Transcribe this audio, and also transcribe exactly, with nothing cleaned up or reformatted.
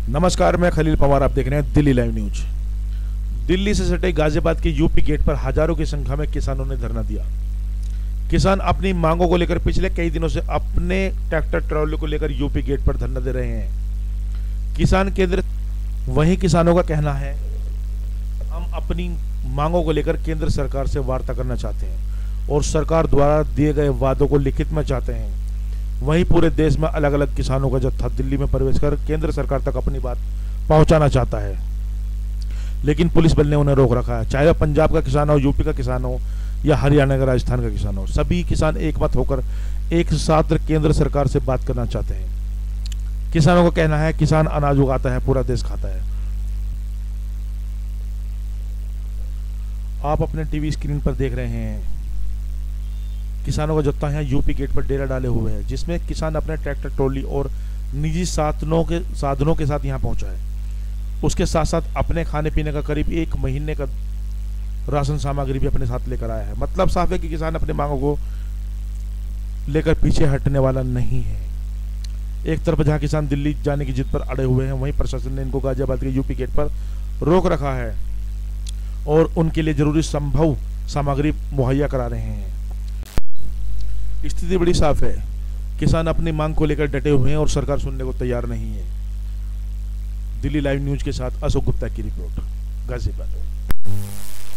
नमस्कार, मैं खलील पवार, आप देख रहे हैं दिल्ली लाइव न्यूज। दिल्ली से सटे गाजियाबाद के यूपी गेट पर हजारों की संख्या में किसानों ने धरना दिया। किसान अपनी मांगों को लेकर पिछले कई दिनों से अपने ट्रैक्टर ट्रॉली को लेकर यूपी गेट पर धरना दे रहे हैं। किसान केंद्र वहीं किसानों का कहना है, हम अपनी मांगों को लेकर केंद्र सरकार से वार्ता करना चाहते हैं और सरकार द्वारा दिए गए वादों को लिखित में चाहते हैं। वहीं पूरे देश में अलग अलग किसानों का जत्था दिल्ली में प्रवेश कर केंद्र सरकार तक अपनी बात पहुंचाना चाहता है, लेकिन पुलिस बल ने उन्हें रोक रखा है। चाहे वह पंजाब का किसान हो, यूपी का किसान हो या हरियाणा का, राजस्थान का किसान हो, सभी किसान एक मत होकर एक साथ केंद्र सरकार से बात करना चाहते हैं। किसानों का कहना है, किसान अनाज उगाता है, पूरा देश खाता है। आप अपने टीवी स्क्रीन पर देख रहे हैं किसानों का जत्था यहाँ यूपी गेट पर डेरा डाले हुए है, जिसमें किसान अपने ट्रैक्टर ट्रॉली और निजी साधनों के साधनों के साथ यहाँ पहुंचा है। उसके साथ साथ अपने खाने पीने का करीब एक महीने का राशन सामग्री भी अपने साथ लेकर आया है। मतलब साफ है कि किसान अपने मांगों को लेकर पीछे हटने वाला नहीं है। एक तरफ जहाँ किसान दिल्ली जाने की जिद पर अड़े हुए हैं, वहीं प्रशासन ने इनको गाजियाबाद के यूपी गेट पर रोक रखा है और उनके लिए जरूरी संभव सामग्री मुहैया करा रहे हैं। स्थिति बड़ी साफ है, किसान अपनी मांग को लेकर डटे हुए हैं और सरकार सुनने को तैयार नहीं है। दिल्ली लाइव न्यूज के साथ अशोक गुप्ता की रिपोर्ट, गाजियाबाद।